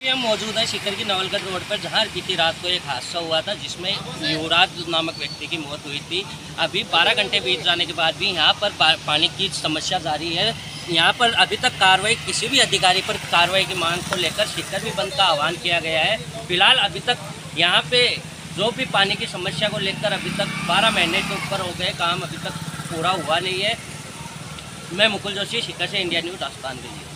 हम मौजूद हैं शिखर की नवलगढ़ रोड पर, जहां बीती रात को एक हादसा हुआ था जिसमें युवराज नामक व्यक्ति की मौत हुई थी। अभी 12 घंटे बीत जाने के बाद भी यहां पर पानी की समस्या जारी है। यहां पर अभी तक कार्रवाई, किसी भी अधिकारी पर कार्रवाई की मांग को लेकर शिखर भी बंद का आह्वान किया गया है। फिलहाल अभी तक यहां पे जो भी पानी की समस्या को लेकर अभी तक 12 महीने के ऊपर हो गए, काम अभी तक पूरा हुआ नहीं है। मैं मुकुल जोशी, शिखर से, इंडिया न्यूज़ राजस्थान के लिए।